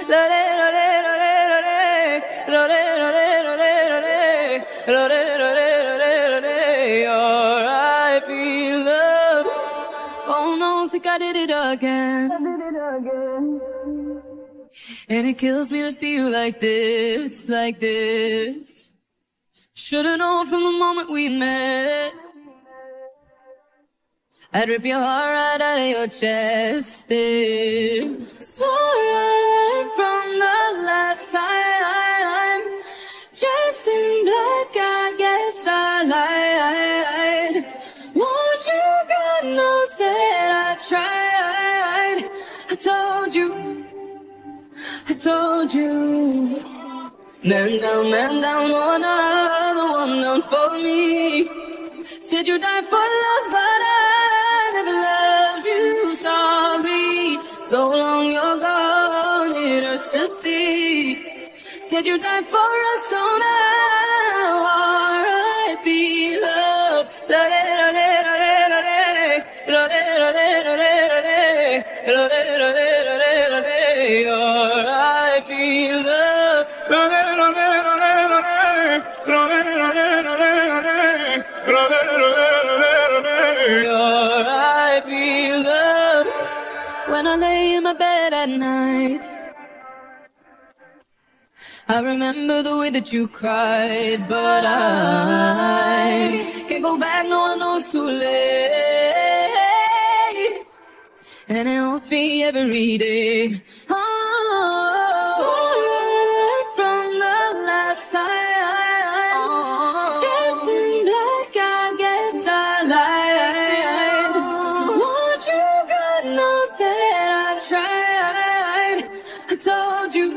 R.I.P. love. Oh no, think I did it again. And it kills me to see you like this, like this. Should've known from the moment we met. I'd rip your heart right out of your chest. So I learned from the last time. Dressed in black, I guess I lied. Won't you, God knows that I tried. I told you. Man down, another one down for me. Said you died for love, but I never loved you. Sorry, so long you're gone, it hurts to see. Said you died for us, so now R.I.P. love. R.I.P. love. R.I.P. love. When I lay in my bed at night, I remember the way that you cried, but I can't go back, no, I know it's too late. And it haunts me every day. Oh, so I learned from the last time. Dressed in black, I guess I lied. Won't you, God knows that I tried. I told you.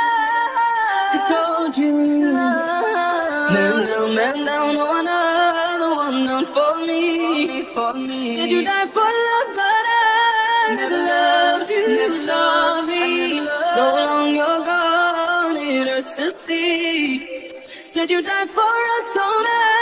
Man down, another one down for me. Said you died for love, but I never loved you. Sorry, so long you're gone, it hurts to see. Said you died for us, so now